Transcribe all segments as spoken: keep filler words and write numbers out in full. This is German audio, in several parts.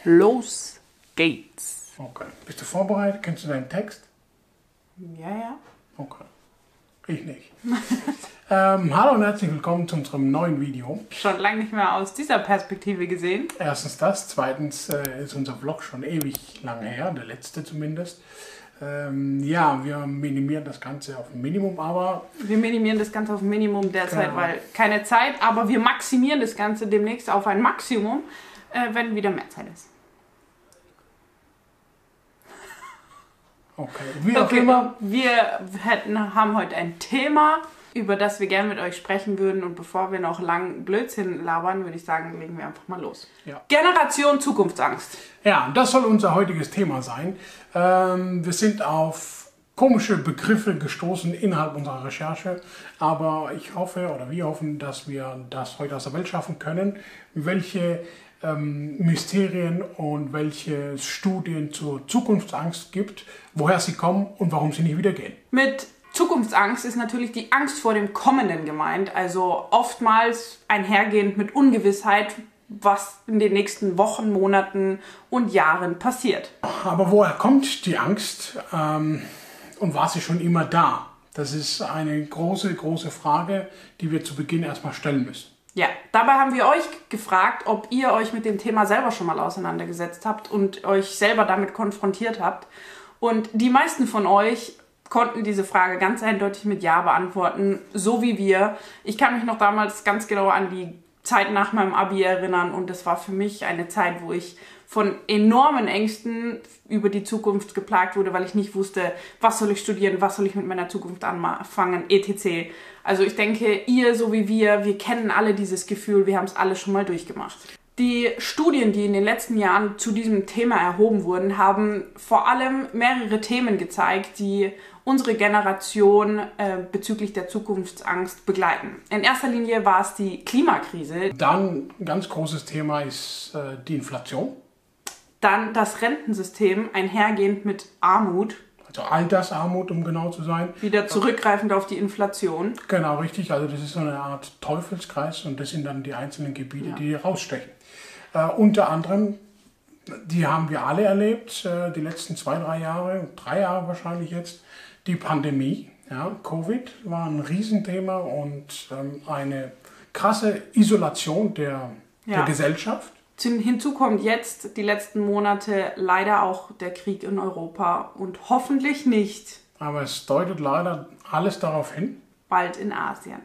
Los geht's. Okay. Bist du vorbereitet? Kennst du deinen Text? Ja, ja. Okay. Ich nicht. ähm, hallo und herzlich willkommen zu unserem neuen Video. Schon lange nicht mehr aus dieser Perspektive gesehen. Erstens das. Zweitens äh, ist unser Vlog schon ewig lang her, der letzte zumindest. Ähm, ja, wir minimieren das Ganze auf ein Minimum, aber... Wir minimieren das Ganze auf ein Minimum derzeit, Genau. weil keine Zeit, aber wir maximieren das Ganze demnächst auf ein Maximum, äh, wenn wieder mehr Zeit ist. Okay, wie auch Okay, immer. wir hätten, haben heute ein Thema, über das wir gerne mit euch sprechen würden. Und bevor wir noch lang Blödsinn labern, würde ich sagen, legen wir einfach mal los. Ja. Generation Zukunftsangst. Ja, das soll unser heutiges Thema sein. Ähm, wir sind auf komische Begriffe gestoßen innerhalb unserer Recherche, aber ich hoffe oder wir hoffen, dass wir das heute aus der Welt schaffen können, welche ähm, Mysterien und welche Studien zur Zukunftsangst gibt, woher sie kommen und warum sie nicht wieder gehen. Mit Zukunftsangst ist natürlich die Angst vor dem Kommenden gemeint, also oftmals einhergehend mit Ungewissheit, was in den nächsten Wochen, Monaten und Jahren passiert. Aber woher kommt die Angst ähm, und war sie schon immer da? Das ist eine große, große Frage, die wir zu Beginn erstmal stellen müssen. Ja, dabei haben wir euch gefragt, ob ihr euch mit dem Thema selber schon mal auseinandergesetzt habt und euch selber damit konfrontiert habt. Und die meisten von euch konnten diese Frage ganz eindeutig mit Ja beantworten, so wie wir. Ich kann mich noch damals ganz genau an die Zeit nach meinem Abi erinnern und das war für mich eine Zeit, wo ich von enormen Ängsten über die Zukunft geplagt wurde, weil ich nicht wusste, was soll ich studieren, was soll ich mit meiner Zukunft anfangen, et cetera. Also ich denke, ihr so wie wir, wir kennen alle dieses Gefühl, wir haben es alle schon mal durchgemacht. Die Studien, die in den letzten Jahren zu diesem Thema erhoben wurden, haben vor allem mehrere Themen gezeigt, die unsere Generation äh, bezüglich der Zukunftsangst begleiten. In erster Linie war es die Klimakrise. Dann ein ganz großes Thema ist äh, die Inflation. Dann das Rentensystem, einhergehend mit Armut. Also Altersarmut, um genau zu sein. Wieder zurückgreifend auf die Inflation. Genau, richtig. Also das ist so eine Art Teufelskreis und das sind dann die einzelnen Gebiete, Ja. die rausstechen. Äh, unter anderem, die haben wir alle erlebt, äh, die letzten zwei, drei Jahre, drei Jahre wahrscheinlich jetzt, die Pandemie. Ja, Covid war ein Riesenthema und ähm, eine krasse Isolation der, Ja. der Gesellschaft. Hinzu kommt jetzt die letzten Monate leider auch der Krieg in Europa und hoffentlich nicht Aber es deutet leider alles darauf hin. bald in Asien.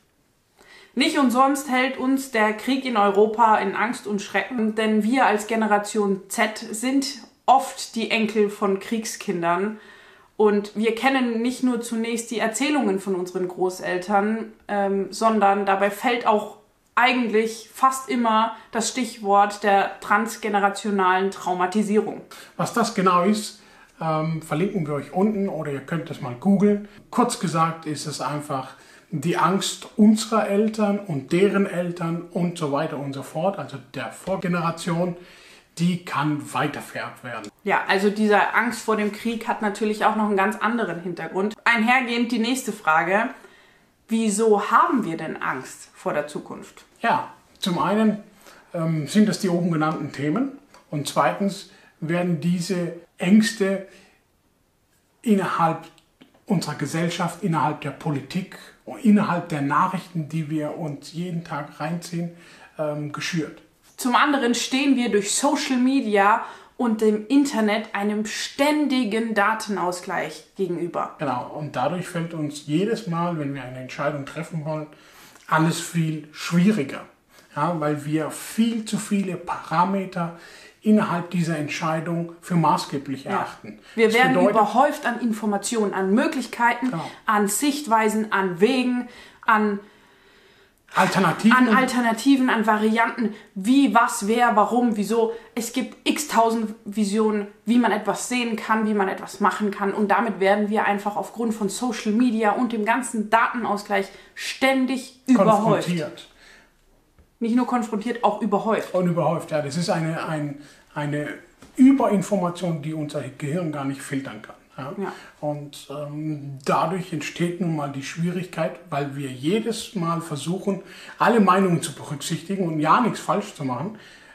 Nicht umsonst hält uns der Krieg in Europa in Angst und Schrecken, denn wir als Generation Z sind oft die Enkel von Kriegskindern und wir kennen nicht nur zunächst die Erzählungen von unseren Großeltern, ähm, sondern dabei fällt auch eigentlich fast immer das Stichwort der transgenerationalen Traumatisierung. Was das genau ist, ähm, verlinken wir euch unten oder ihr könnt das mal googeln. Kurz gesagt ist es einfach die Angst unserer Eltern und deren Eltern und so weiter und so fort, also der Vorgeneration, die kann weitervererbt werden. Ja, also diese Angst vor dem Krieg hat natürlich auch noch einen ganz anderen Hintergrund. Einhergehend die nächste Frage: Wieso haben wir denn Angst vor der Zukunft? Ja, zum einen ähm, sind das die oben genannten Themen und zweitens werden diese Ängste innerhalb unserer Gesellschaft, innerhalb der Politik und innerhalb der Nachrichten, die wir uns jeden Tag reinziehen, ähm, geschürt. Zum anderen stehen wir durch Social Media und dem Internet einem ständigen Datenausgleich gegenüber. Genau, und dadurch fällt uns jedes Mal, wenn wir eine Entscheidung treffen wollen, alles viel schwieriger, ja, weil wir viel zu viele Parameter innerhalb dieser Entscheidung für maßgeblich erachten. Ja. Wir Das werden bedeutet, überhäuft an Informationen, an Möglichkeiten, Genau. an Sichtweisen, an Wegen, an, Alternativen. an Alternativen, an Varianten, wie, was, wer, warum, wieso. Es gibt x-tausend Visionen, wie man etwas sehen kann, wie man etwas machen kann. Und damit werden wir einfach aufgrund von Social Media und dem ganzen Datenausgleich ständig überhäuft. konfrontiert. Nicht nur konfrontiert, auch überhäuft. Und überhäuft, ja. Das ist eine, ein, eine Überinformation, die unser Gehirn gar nicht filtern kann. Ja? Ja. Und ähm, dadurch entsteht nun mal die Schwierigkeit, weil wir jedes Mal versuchen, alle Meinungen zu berücksichtigen und ja nichts falsch zu machen,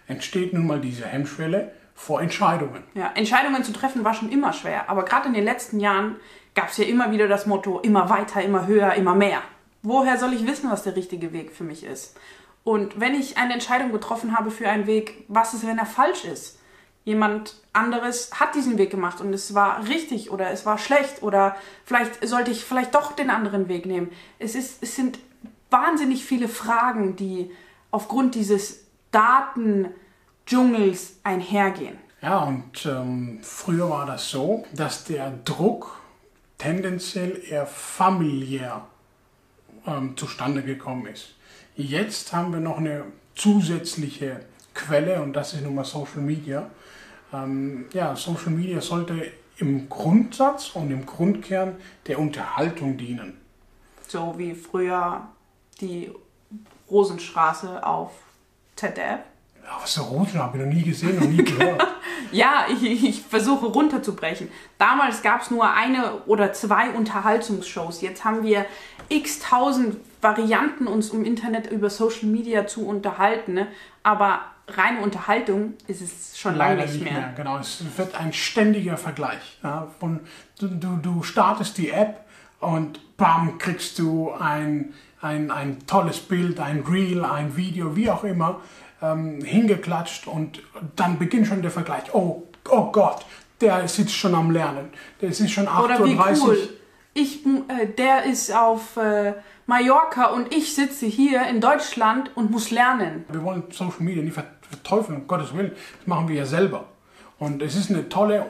entsteht nun mal diese Hemmschwelle vor Entscheidungen. Ja, Entscheidungen zu treffen war schon immer schwer, aber gerade in den letzten Jahren gab es ja immer wieder das Motto, immer weiter, immer höher, immer mehr. Woher soll ich wissen, was der richtige Weg für mich ist? Und wenn ich eine Entscheidung getroffen habe für einen Weg, was ist, wenn er falsch ist? Jemand anderes hat diesen Weg gemacht und es war richtig oder es war schlecht oder vielleicht sollte ich vielleicht doch den anderen Weg nehmen. Es ist, es sind wahnsinnig viele Fragen, die aufgrund dieses Datendschungels einhergehen. Ja, und ähm, früher war das so, dass der Druck tendenziell eher familiär ähm, zustande gekommen ist. Jetzt haben wir noch eine zusätzliche Quelle und das ist nun mal Social Media. Ähm, ja, Social Media sollte im Grundsatz und im Grundkern der Unterhaltung dienen. So wie früher die Rosenstraße auf Z D F. Ja, was ist der Rosenstraße? Habe ich noch nie gesehen und nie gehört. Ja, ich, ich versuche runterzubrechen. Damals gab es nur eine oder zwei Unterhaltungsshows. Jetzt haben wir x tausend Varianten, uns im Internet über Social Media zu unterhalten. Ne? Aber reine Unterhaltung ist es schon lange nicht, nicht mehr. mehr. Genau, es wird ein ständiger Vergleich. Ja? Von, du, du, du startest die App und bam, kriegst du ein, ein, ein tolles Bild, ein Reel, ein Video, wie auch immer, ähm, hingeklatscht und dann beginnt schon der Vergleich. Oh, oh Gott, der sitzt schon am Lernen. Der ist schon acht Uhr dreißig. Oder wie cool. Ich, äh, der ist auf äh, Mallorca und ich sitze hier in Deutschland und muss lernen. Wir wollen Social Media nicht verteufeln, um Gottes Willen. Das machen wir ja selber. Und es ist eine tolle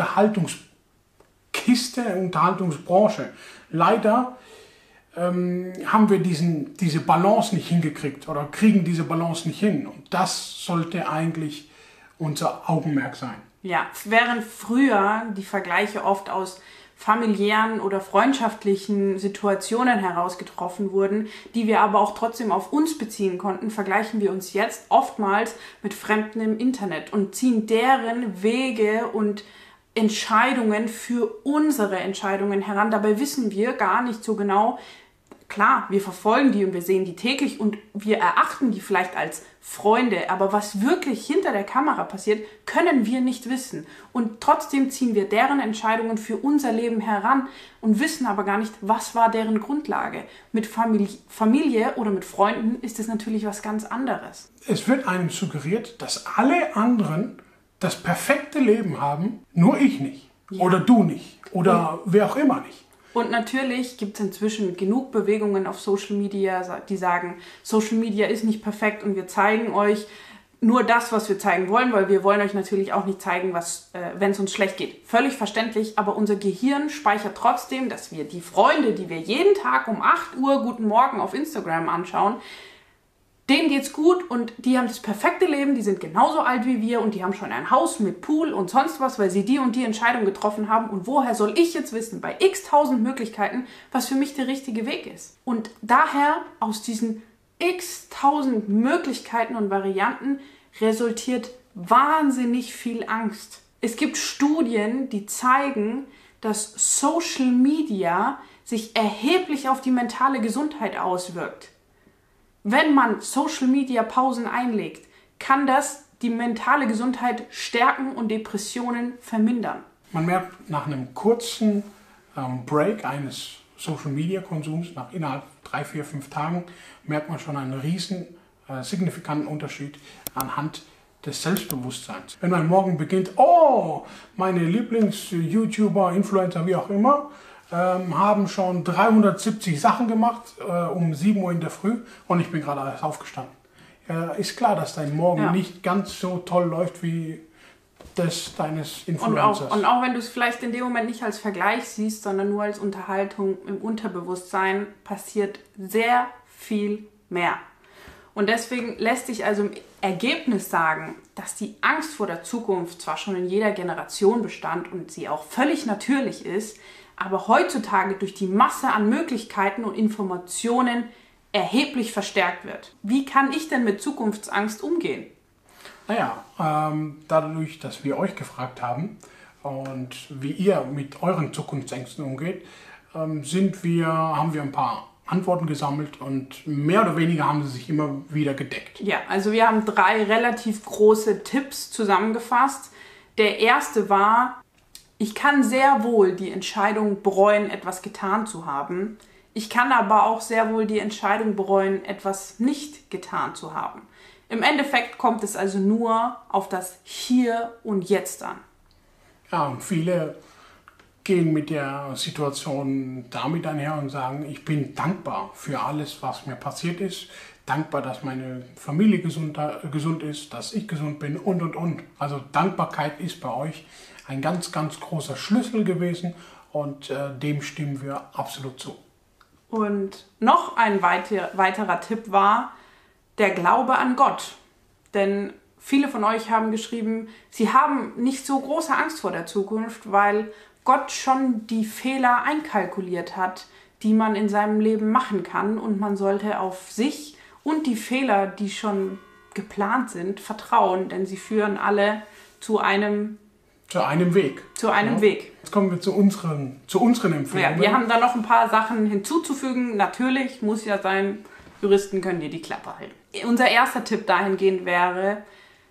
Unterhaltungskiste, Unterhaltungsbranche. Leider ähm, haben wir diesen, diese Balance nicht hingekriegt oder kriegen diese Balance nicht hin. Und das sollte eigentlich unser Augenmerk sein. Ja, während früher die Vergleiche oft aus familiären oder freundschaftlichen Situationen herausgetroffen wurden, die wir aber auch trotzdem auf uns beziehen konnten, vergleichen wir uns jetzt oftmals mit Fremden im Internet und ziehen deren Wege und Entscheidungen für unsere Entscheidungen heran. Dabei wissen wir gar nicht so genau, klar, wir verfolgen die und wir sehen die täglich und wir erachten die vielleicht als Freunde, aber was wirklich hinter der Kamera passiert, können wir nicht wissen. Und trotzdem ziehen wir deren Entscheidungen für unser Leben heran und wissen aber gar nicht, was war deren Grundlage. Mit Familie, Familie oder mit Freunden ist es natürlich was ganz anderes. Es wird einem suggeriert, dass alle anderen das perfekte Leben haben, nur ich nicht. Ja. Oder du nicht. Oder und wer auch immer nicht. Und natürlich gibt es inzwischen genug Bewegungen auf Social Media, die sagen, Social Media ist nicht perfekt und wir zeigen euch nur das, was wir zeigen wollen, weil wir wollen euch natürlich auch nicht zeigen, was, äh, wenn es uns schlecht geht. Völlig verständlich, aber unser Gehirn speichert trotzdem, dass wir die Freunde, die wir jeden Tag um acht Uhr Guten Morgen auf Instagram anschauen, denen geht's gut und die haben das perfekte Leben, die sind genauso alt wie wir und die haben schon ein Haus mit Pool und sonst was, weil sie die und die Entscheidung getroffen haben. Und woher soll ich jetzt wissen, bei x tausend Möglichkeiten, was für mich der richtige Weg ist? Und daher aus diesen x tausend Möglichkeiten und Varianten resultiert wahnsinnig viel Angst. Es gibt Studien, die zeigen, dass Social Media sich erheblich auf die mentale Gesundheit auswirkt. Wenn man Social-Media-Pausen einlegt, kann das die mentale Gesundheit stärken und Depressionen vermindern. Man merkt nach einem kurzen ähm, Break eines Social-Media-Konsums, nach innerhalb drei, vier, fünf Tagen, merkt man schon einen riesen äh, signifikanten Unterschied anhand des Selbstbewusstseins. Wenn man morgen beginnt, oh, meine Lieblings-YouTuber, Influencer, wie auch immer, Ähm, haben schon dreihundertsiebzig Sachen gemacht äh, um sieben Uhr in der Früh und ich bin gerade erst aufgestanden. Äh, ist klar, dass dein Morgen ja. nicht ganz so toll läuft wie das deines Influencers. Und auch, und auch wenn du es vielleicht in dem Moment nicht als Vergleich siehst, sondern nur als Unterhaltung im Unterbewusstsein, passiert sehr viel mehr. Und deswegen lässt sich also im Ergebnis sagen, dass die Angst vor der Zukunft zwar schon in jeder Generation bestand und sie auch völlig natürlich ist, aber heutzutage durch die Masse an Möglichkeiten und Informationen erheblich verstärkt wird. Wie kann ich denn mit Zukunftsangst umgehen? Naja, ähm, dadurch, dass wir euch gefragt haben und wie ihr mit euren Zukunftsängsten umgeht, ähm, sind wir, haben wir ein paar Antworten gesammelt und mehr oder weniger haben sie sich immer wieder gedeckt. Ja, also wir haben drei relativ große Tipps zusammengefasst. Der erste war, ich kann sehr wohl die Entscheidung bereuen, etwas getan zu haben. Ich kann aber auch sehr wohl die Entscheidung bereuen, etwas nicht getan zu haben. Im Endeffekt kommt es also nur auf das Hier und Jetzt an. Ja, und viele gehen mit der Situation damit einher und sagen, ich bin dankbar für alles, was mir passiert ist, dankbar, dass meine Familie gesund, gesund ist, dass ich gesund bin und, und, und. Also Dankbarkeit ist bei euch ein ganz, ganz großer Schlüssel gewesen und äh, dem stimmen wir absolut zu. Und noch ein weiter, weiterer Tipp war der Glaube an Gott. Denn viele von euch haben geschrieben, sie haben nicht so große Angst vor der Zukunft, weil Gott schon die Fehler einkalkuliert hat, die man in seinem Leben machen kann. Und man sollte auf sich und die Fehler, die schon geplant sind, vertrauen, denn sie führen alle zu einem, zu einem Weg. Zu einem ja. Weg. Jetzt kommen wir zu unseren, zu unseren Empfehlungen. Ja, wir haben da noch ein paar Sachen hinzuzufügen. Natürlich muss ja sein, Juristen können dir die Klappe halten. Unser erster Tipp dahingehend wäre,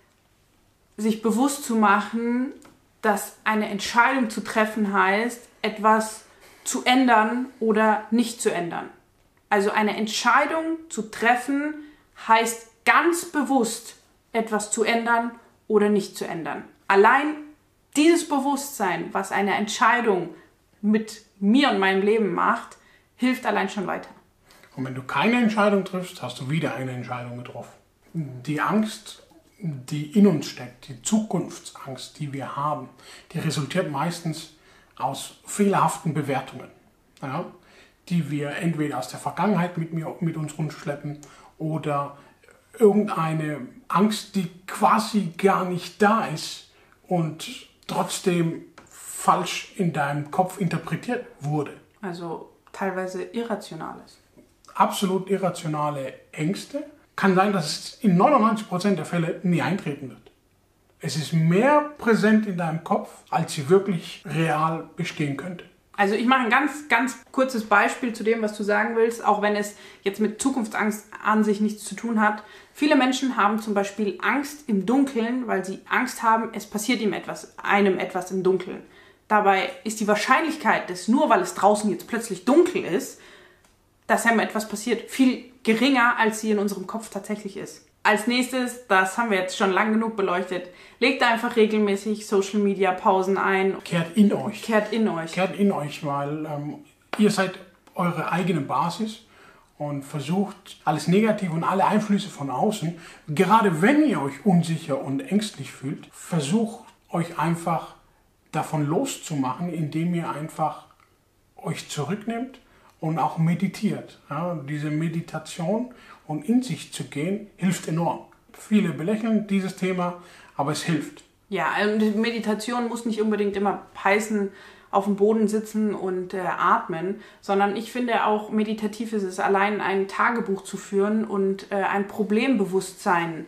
sich bewusst zu machen, dass eine Entscheidung zu treffen heißt, etwas zu ändern oder nicht zu ändern. Also eine Entscheidung zu treffen heißt ganz bewusst, etwas zu ändern oder nicht zu ändern. Allein dieses Bewusstsein, was eine Entscheidung mit mir und meinem Leben macht, hilft allein schon weiter. Und wenn du keine Entscheidung triffst, hast du wieder eine Entscheidung getroffen. Die Angst, die in uns steckt, die Zukunftsangst, die wir haben, die resultiert meistens aus fehlerhaften Bewertungen, ja, die wir entweder aus der Vergangenheit mit, mir, mit uns rumschleppen oder irgendeine Angst, die quasi gar nicht da ist und trotzdem falsch in deinem Kopf interpretiert wurde. Also teilweise Irrationales. Absolut irrationale Ängste. Kann sein, dass es in neunundneunzig Prozent der Fälle nie eintreten wird. Es ist mehr präsent in deinem Kopf, als sie wirklich real bestehen könnte. Also ich mache ein ganz, ganz kurzes Beispiel zu dem, was du sagen willst, auch wenn es jetzt mit Zukunftsangst an sich nichts zu tun hat. Viele Menschen haben zum Beispiel Angst im Dunkeln, weil sie Angst haben, es passiert ihm etwas, einem etwas im Dunkeln. Dabei ist die Wahrscheinlichkeit, dass nur weil es draußen jetzt plötzlich dunkel ist, dass einem etwas passiert, viel geringer, als sie in unserem Kopf tatsächlich ist. Als nächstes, das haben wir jetzt schon lang genug beleuchtet, legt einfach regelmäßig Social Media Pausen ein. Kehrt in euch. Kehrt in euch. Kehrt in euch, weil ähm, ihr seid eure eigene Basis und versucht alles Negative und alle Einflüsse von außen, gerade wenn ihr euch unsicher und ängstlich fühlt, versucht euch einfach davon loszumachen, indem ihr einfach euch zurücknimmt und auch meditiert. Ja, diese Meditation und in sich zu gehen, hilft enorm. Viele belächeln dieses Thema, aber es hilft. Ja, und Meditation muss nicht unbedingt immer heißen, auf dem Boden sitzen und äh, atmen, sondern ich finde auch meditativ ist es allein ein Tagebuch zu führen und äh, ein Problembewusstsein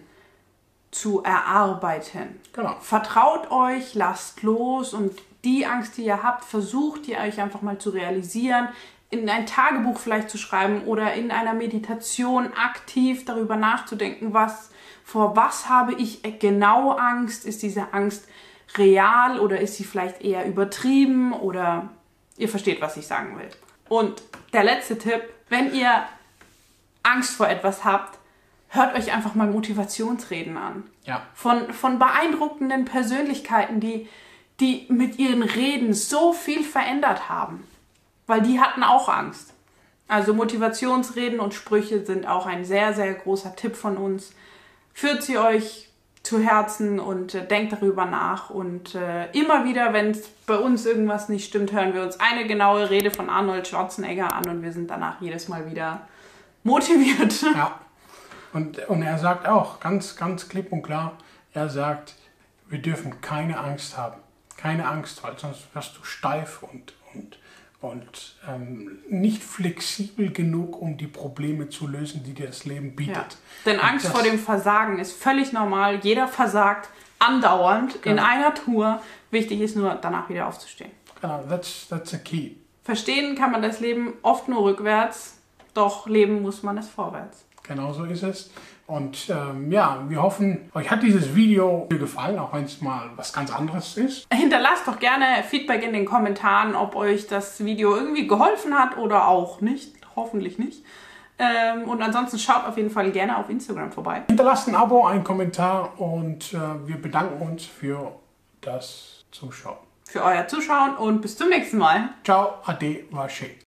zu erarbeiten. Genau. Vertraut euch, lasst los und die Angst, die ihr habt, versucht ihr euch einfach mal zu realisieren, in ein Tagebuch vielleicht zu schreiben oder in einer Meditation aktiv darüber nachzudenken, was, vor was habe ich genau Angst? Ist diese Angst real oder ist sie vielleicht eher übertrieben oder ihr versteht, was ich sagen will. Und der letzte Tipp, wenn ihr Angst vor etwas habt, hört euch einfach mal Motivationsreden an. Ja. Von, von beeindruckenden Persönlichkeiten, die, die mit ihren Reden so viel verändert haben. Weil die hatten auch Angst. Also Motivationsreden und Sprüche sind auch ein sehr, sehr großer Tipp von uns. Führt sie euch zu Herzen und äh, denkt darüber nach. Und äh, immer wieder, wenn es bei uns irgendwas nicht stimmt, hören wir uns eine genaue Rede von Arnold Schwarzenegger an und wir sind danach jedes Mal wieder motiviert. Ja. Und, und er sagt auch ganz, ganz klipp und klar, er sagt, wir dürfen keine Angst haben. Keine Angst, weil sonst wirst du steif und, und und ähm, nicht flexibel genug, um die Probleme zu lösen, die dir das Leben bietet. Ja. Denn Angst vor dem Versagen ist völlig normal. Jeder versagt andauernd genau. in einer Tour. Wichtig ist nur, danach wieder aufzustehen. Genau, that's, that's the key. Verstehen kann man das Leben oft nur rückwärts. Doch leben muss man es vorwärts. Genau so ist es. Und ähm, ja, wir hoffen, euch hat dieses Video gefallen, auch wenn es mal was ganz anderes ist. Hinterlasst doch gerne Feedback in den Kommentaren, ob euch das Video irgendwie geholfen hat oder auch nicht. Hoffentlich nicht. Ähm, und ansonsten schaut auf jeden Fall gerne auf Instagram vorbei. Hinterlasst ein Abo, einen Kommentar und äh, wir bedanken uns für das Zuschauen. Für euer Zuschauen und bis zum nächsten Mal. Ciao, ade, wasche.